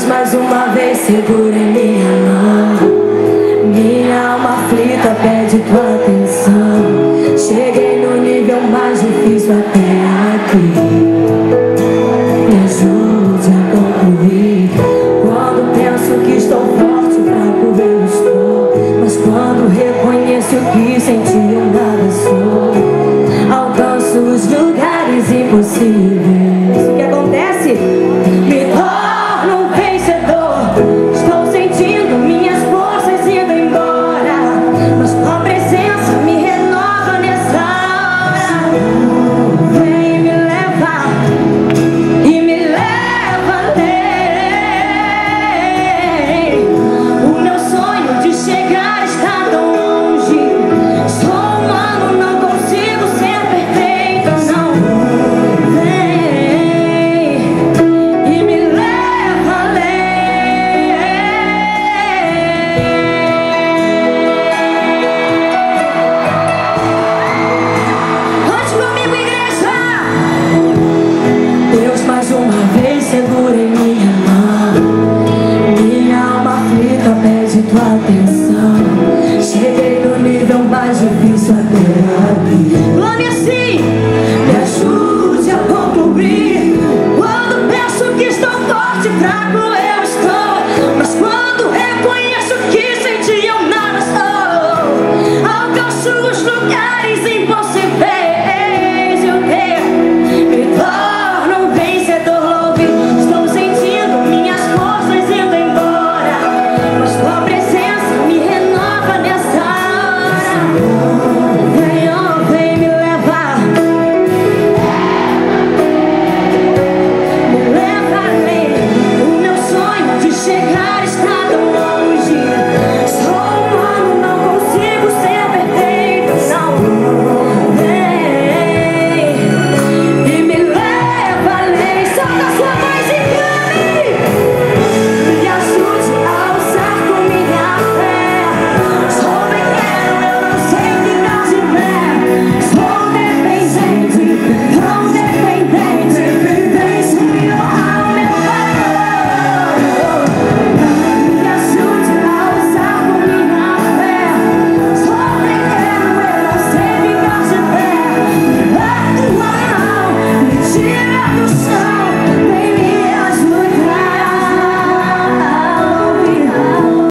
mais uma vez segura em minha mão. Minha alma aflita pede tua atenção. Cheguei no nível mais difícil até aqui. Me ajude a concluir. Quando penso que estou forte, fraco eu estou. Mas quando reconheço que senti eu nada sou. Alcanço os lugares impossíveis.